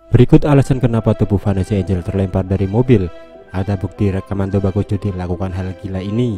Berikut alasan kenapa tubuh Vanessa Angel terlempar dari mobil. Ada bukti rekaman Tubagus Jodi lakukan hal gila ini.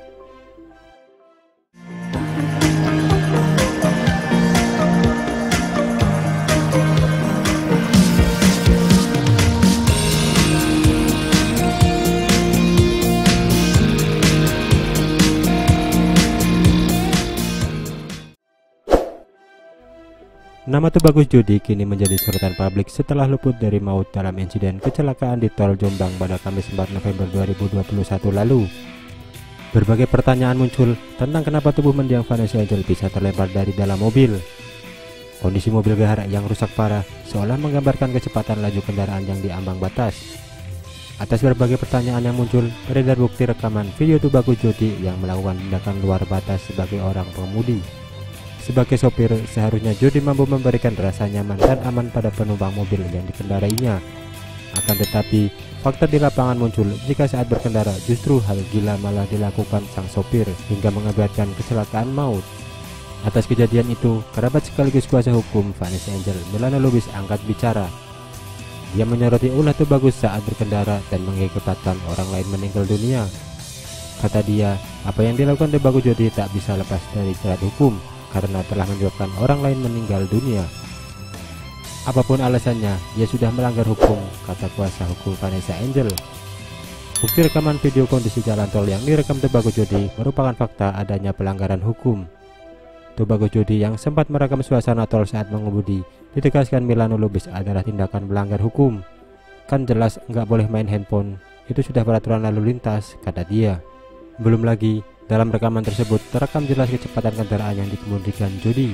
Nama Tubagus Jodi kini menjadi sorotan publik setelah luput dari maut dalam insiden kecelakaan di Tol Jombang pada Kamis 4 November 2021 lalu. Berbagai pertanyaan muncul tentang kenapa tubuh mendiang Vanessa Angel bisa terlempar dari dalam mobil. Kondisi mobil gahar yang rusak parah seolah menggambarkan kecepatan laju kendaraan yang diambang batas. Atas berbagai pertanyaan yang muncul, beredar bukti rekaman video Tubagus Jodi yang melakukan tindakan luar batas sebagai orang pengemudi. Sebagai sopir, seharusnya Jodi mampu memberikan rasa nyaman dan aman pada penumpang mobil yang dikendarainya. Akan tetapi, fakta di lapangan muncul jika saat berkendara justru hal gila malah dilakukan sang sopir hingga mengakibatkan kecelakaan maut. Atas kejadian itu, kerabat sekaligus kuasa hukum Vanessa Angel, Milano Lubis, angkat bicara. Dia menyoroti ulah Tubagus saat berkendara dan mengakibatkan orang lain meninggal dunia. Kata dia, apa yang dilakukan Tubagus Jodi tak bisa lepas dari jerat hukum karena telah menyebabkan orang lain meninggal dunia. Apapun alasannya, ia sudah melanggar hukum, kata kuasa hukum Vanessa Angel. Bukti rekaman video kondisi jalan tol yang direkam Tubagus Jodi merupakan fakta adanya pelanggaran hukum. Tubagus Jodi yang sempat merekam suasana tol saat mengemudi ditegaskan Milano Lubis adalah tindakan melanggar hukum. Kan jelas nggak boleh main handphone, itu sudah peraturan lalu lintas, kata dia. Belum lagi, dalam rekaman tersebut terekam jelas kecepatan kendaraan yang dikemudikan Jodi.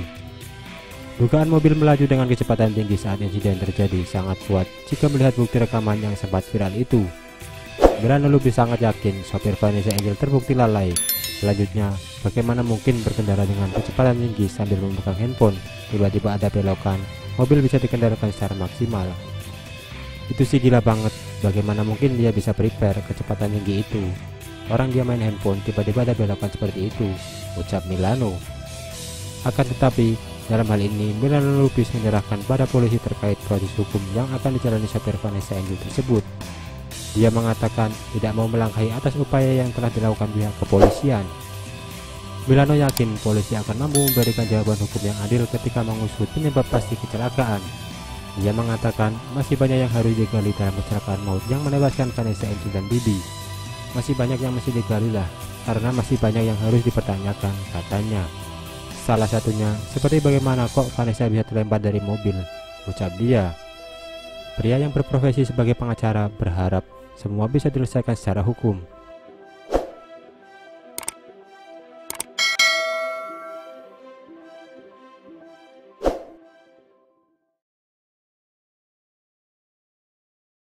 Dugaan mobil melaju dengan kecepatan tinggi saat insiden terjadi sangat kuat jika melihat bukti rekaman yang sempat viral itu. Milano Lubis sangat yakin sopir Vanessa Angel terbukti lalai. Selanjutnya, bagaimana mungkin berkendara dengan kecepatan tinggi sambil memegang handphone, tiba-tiba ada belokan, mobil bisa dikendarakan secara maksimal. Itu sih gila banget, bagaimana mungkin dia bisa prepare kecepatan tinggi itu. Orang dia main handphone, tiba-tiba ada belokan seperti itu, ucap Milano. Akan tetapi, dalam hal ini Milano Lubis menyerahkan pada polisi terkait proses hukum yang akan dijalani sopir Vanessa Angel tersebut. Dia mengatakan tidak mau melangkahi atas upaya yang telah dilakukan pihak kepolisian. Milano yakin polisi akan mampu memberikan jawaban hukum yang adil ketika mengusut penyebab pasti kecelakaan. Dia mengatakan masih banyak yang harus digali dalam kecelakaan maut yang menewaskan Vanessa Angel dan Bibi. Masih banyak yang mesti digali lah, karena masih banyak yang harus dipertanyakan, katanya. Salah satunya, seperti bagaimana kok Vanessa bisa terlempar dari mobil, ucap dia. Pria yang berprofesi sebagai pengacara berharap semua bisa diselesaikan secara hukum.